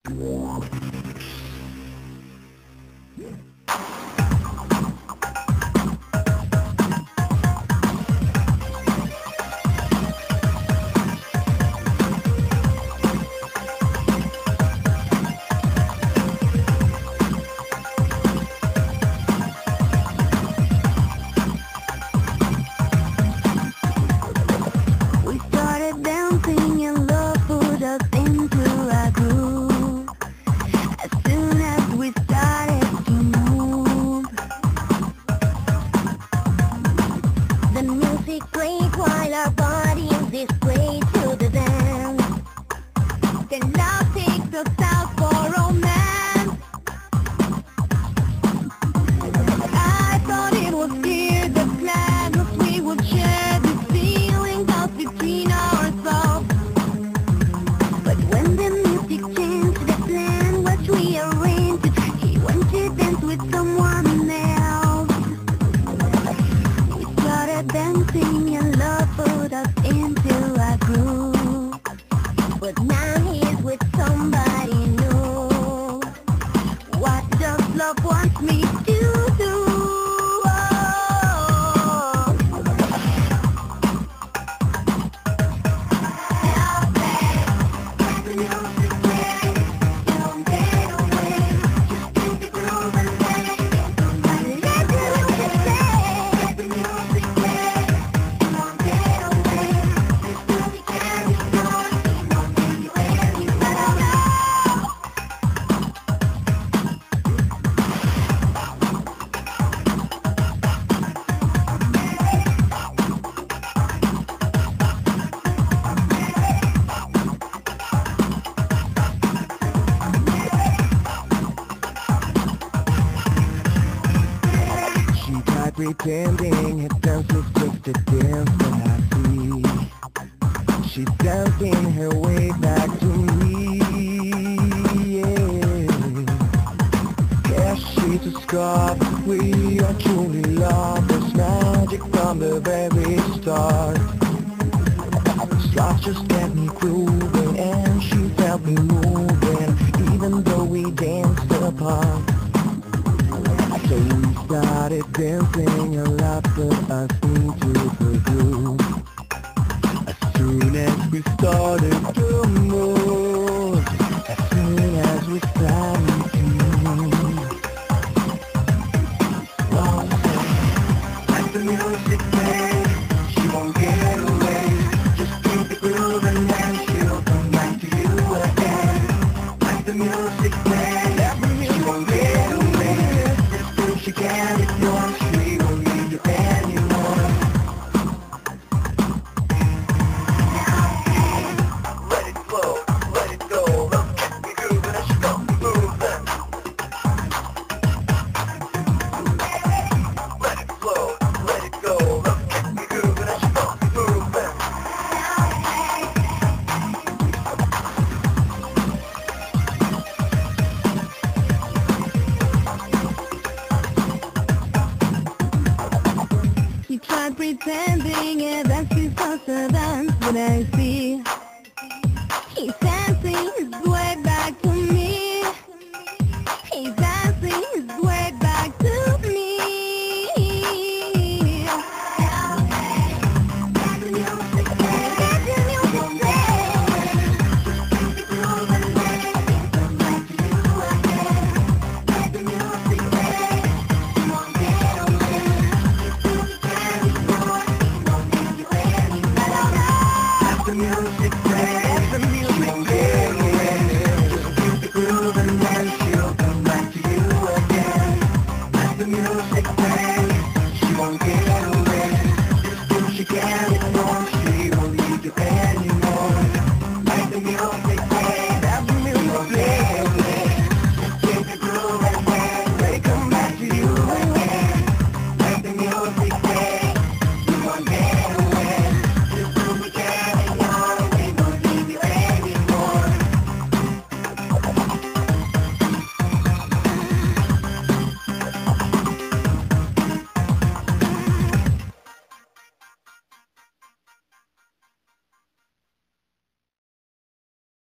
We started dancing and love put us into a groove. As soon as we started to move, the music played while our bodies displayed to the dance. Then love takes us out for romance. I thought it was clear the plan was we would share this feeling out between ourselves. But when the music changed, the plan was rearranged. He went to dance with someone else. We started dancing and love put us into a groove. But now he's with somebody new. What does love want me to do? Pretending it dance was just a dance that I see. She's dancing her way back to me. Yeah, she's a scar. We are truly lovers. Magic from the very start. This love just got me grooving, and she felt me moving, even though we danced apart. So we started dancing and love put us into the groove. As soon as we started to move, as soon as we started to move. Oh, let the music play, she won't get away. Just keep the groove and then she'll come back to you again. Let the music play, she won't get away. She can't ignore, she won't need you anymore. Let it flow, let it go. Look at me grooving as she got me moving. Let it flow, let it go. Look at me grooving as she got me moving. She tried pretending that she was a dance, but I